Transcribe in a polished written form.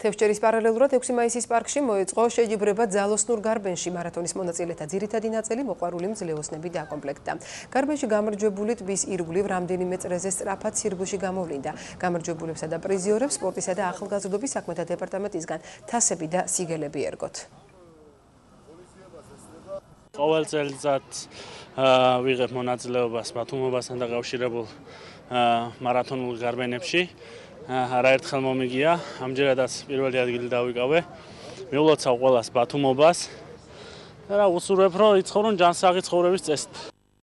თევზჭერის პარალელურად 6 მაისის პარკში მოეწყო შეჯიბრება ძალოსნურ გარბენში. მარათონის მონაწილეთა ძირითადი ნაწილი მოყვარული მძლეოსნებით დაკომპლექტდა. გარბენში გამარჯვებული ტბის ირგვლივ რამდენიმე წრეზე სწრაფად სირბულში გამოვლინდა. გამარჯვებულებსა და პრიზიორებს სპორტისა და ახალგაზრდობის საქმეთა დეპარტამენტისგან თასები და სიგელები ერგოთ. ყოველ წელიწად ვიღებ მონაწილეობას ბათუმობასთან დაკავშირებულ მარათონულ გარბენებში. არაერთხელ მომიგია, ამჯერადაც პირველი ადგილი დავიკავე. მივლოცავ ყველას ბათუმობას და უსურვებ, რომ იცხოვრონ ჯანსაღი ცხოვრების წესით.